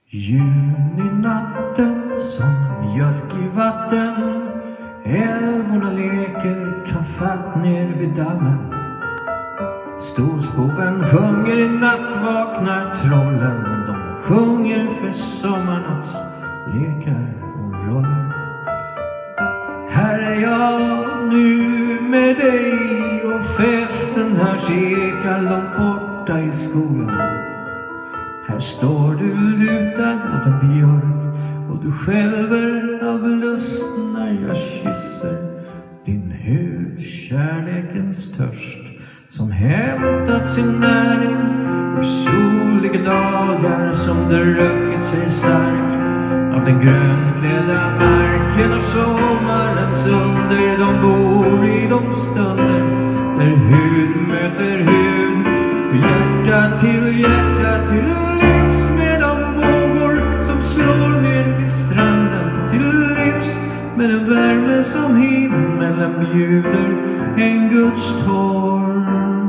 Juninatten som mjölk i vatten, Älvorna leker, ta-fatt nere vid dammen. Storspoven sjunger i natt, vaknar trollen. De sjunger för sommarnatts lekar och roller. Här är jag nu med dig och festen hörs eka långt borta i skogen. Här står du lutad mot en björk och du skälver av lust när jag kysser din hud. Kärlekens törst som hämtat sin näring ur soliga dagar, som druckit sig stark av den grönklädda marken och sommarens under. De bor i de stunder där hud möter hud och hjärta till livs med de vågor som slår ner vid stranden. Till livs med en värme som himmelen bjuder, en Guds tår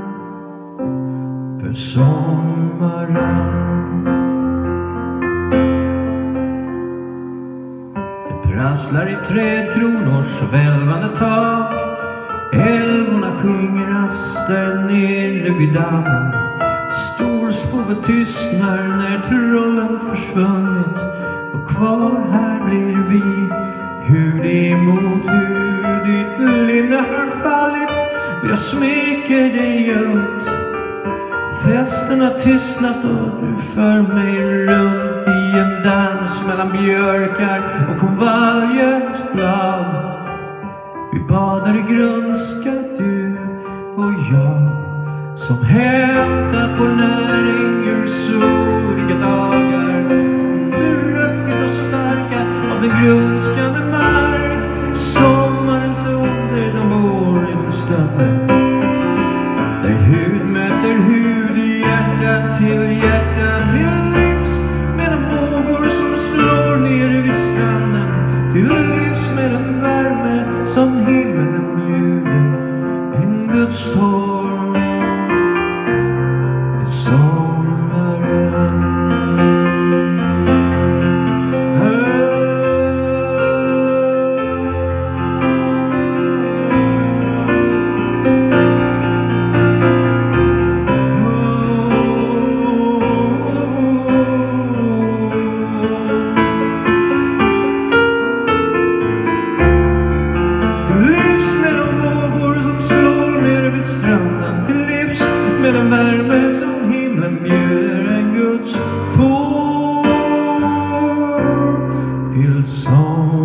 för sommaren. Det prasslar i trädkronors välvande tak. Älvorna skingras där nere vid dammen. Storspoven tystnar när trollen försvunnit, och kvar här blir vi, hud emot hud. Ditt linne har fallit, jag smeker dig ljumt. Festen har tystnat och du för mig runt i en dans mellan björkar och konvaljens blad. Vi badar i grönska, du och jag, som hämtat vår näring ur soliga dagar, som druckit oss starka av den grönskande mark. Sommarens under, de bor i de stunder där hud möter hud, i hjärta till livs med de vågor som slår ner vid stranden. Till livs med en värme som himmelen bjuder, en Guds tår i sommaren. Med en värme som himlen bjuder, en Guds tår till sång.